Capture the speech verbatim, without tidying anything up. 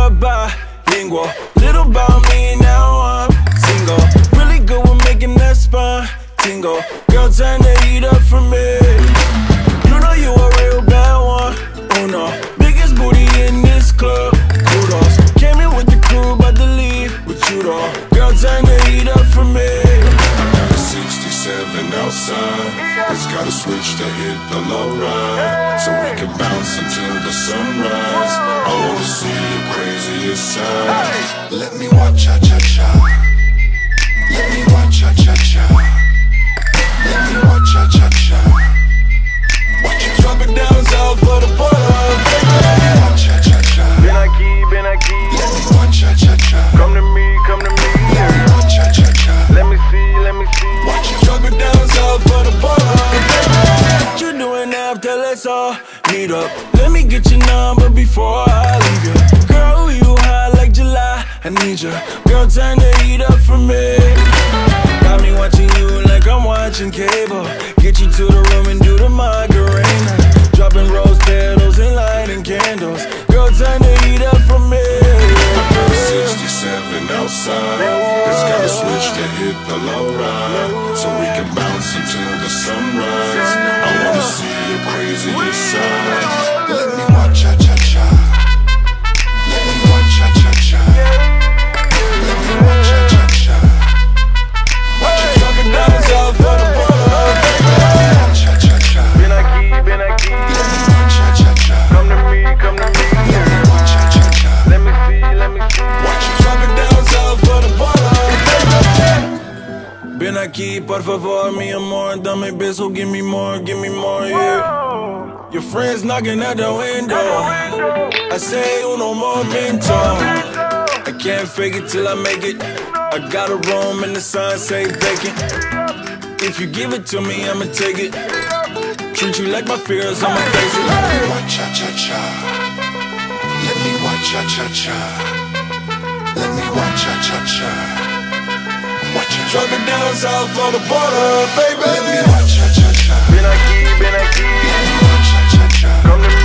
soy bilingual. Little about me, now I'm single. Really good with making that spine tingle. Girl, turn the heat up for me. You know you a real bad one. Oh no, biggest booty in this club. Kudos. Came in with the crew, about to leave with you though. Girl, turn the heat up for me. sixty-seven outside, it's got a switch to hit the low ride, so we can bounce until the sunrise. I wanna see your craziest side. Let me watch cha cha cha. Let me watch cha cha cha. Let me watch cha cha cha. Watch you drop it down south for the border. Let me watch cha cha cha. Ben aquí, ben aquí. Let me watch cha cha cha. Come to me, come to me. Let me watch cha cha cha. Let me see, let me see. Watch you drop it down south for the border. What you doing after? Let's all meet up. Let me get your number before I leave you. Girl, you hot like July, I need you. Girl, turn the heat up for me. Got me watching you like I'm watching cable. Get you to the room and do the Macarena. Dropping rose petals and lighting candles. Girl, turn the heat up for me. sixty-seven outside, it's got a switch to hit the low ride, so we can bounce until the sunrise. I wanna see your craziest side. Let me watch cha cha cha. Let me watch cha cha cha. Let me watch cha cha cha. Watch you drop it down south for the border. Let me watch cha cha cha. Ben aquí, ben aquí. Let me watch cha cha cha. Come to me, come to me. Let me watch cha cha cha. Let me see, let me see. Watch you drop it down south for the border. Ven aquí, por favor, mi amor. Dame beso, give me more, give me more, yeah. Your friends knocking at the window. I say uno momento. I can't fake it till I make it. I got a room and the sign say vacant. If you give it to me, I'ma take it. Treat you like my fears, I'ma face it. Let me watch cha cha cha. Let me watch cha cha cha. Let me watch cha cha cha. Watch you drop it down south for the border, baby. Let me watch cha cha cha. Ben aquí, ben aquí. Let me watch cha cha cha. Come to me.